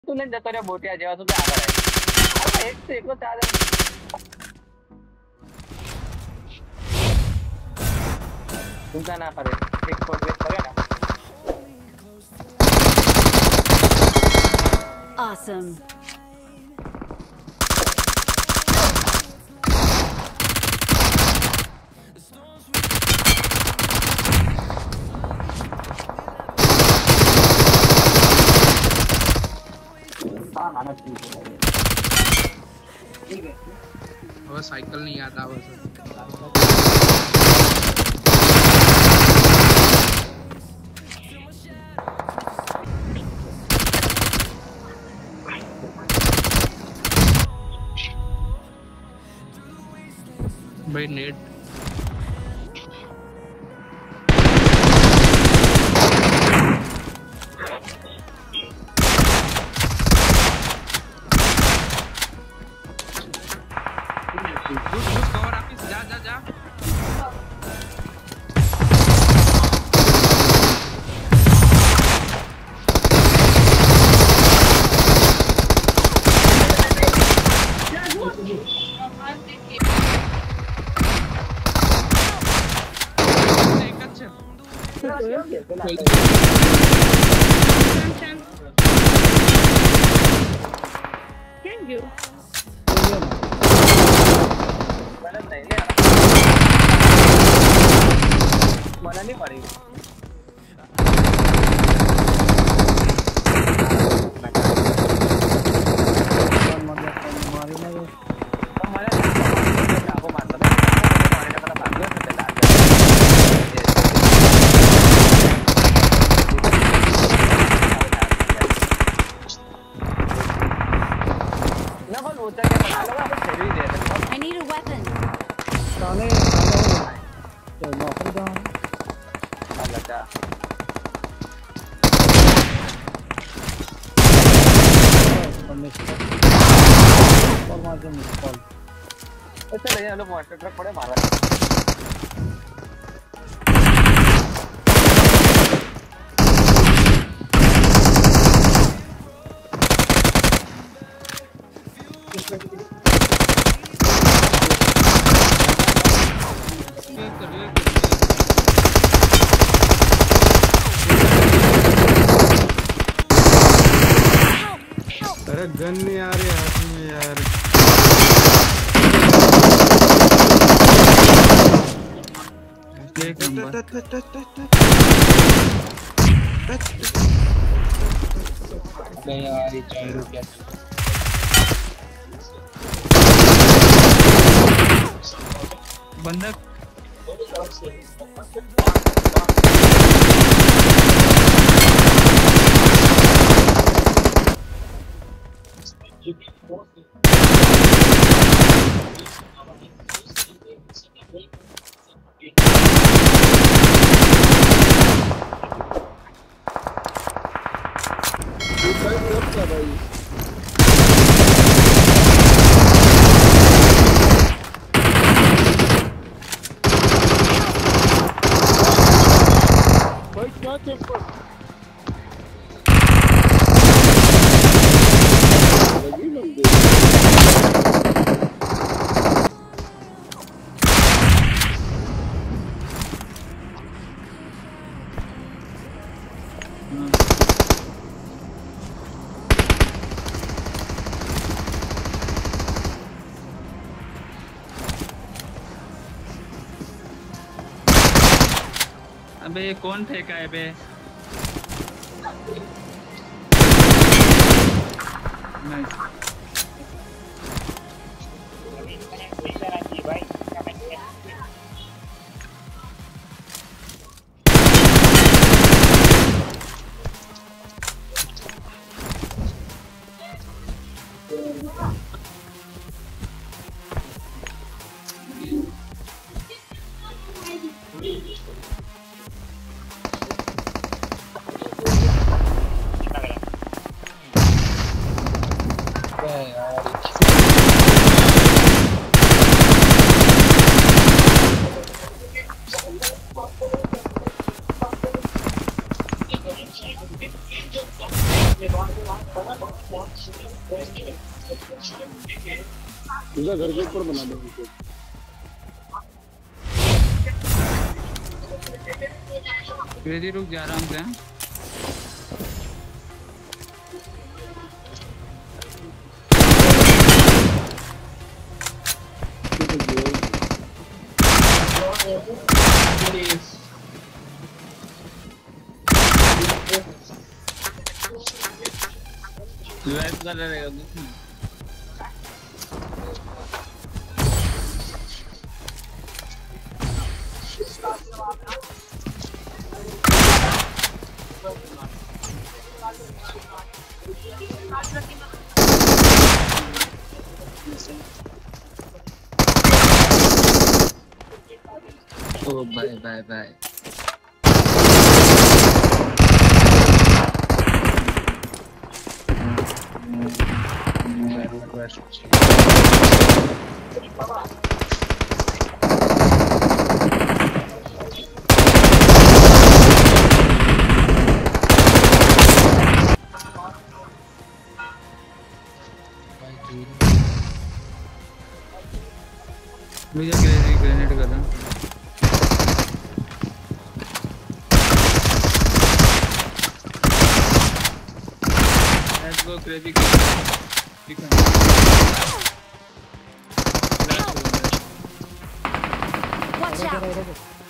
तुला जतो रे बोटिया जेव्हा तुझ्या आधार आहे आता एक से एक लो चार तुमचा ना करे एक फोट वेट करे ना Awesome. वो साइकिल नहीं आता वो भाई नेट कवर ऑफिस जा जा जा Thank you. मला नहीं पड़ी I need a weapon. चल ये लोग वाटर ट्रक पड़े मारा अरे गन नहीं आ रही हाथ में यार एक नंबर नहीं यार ये चाइरो क्या बंदा अबे कौन फेंका है बे नाइस तुझा घर के ऊपर बना दो उनको। क्रेजी रुक जा आराम से। रिवाइव कर रहेगा कुछ नहीं। ओ बाय बाय बाय। मुझे क्रेजी ग्रेनेड कर रहा हूँ। Let's go crazy. Watch out!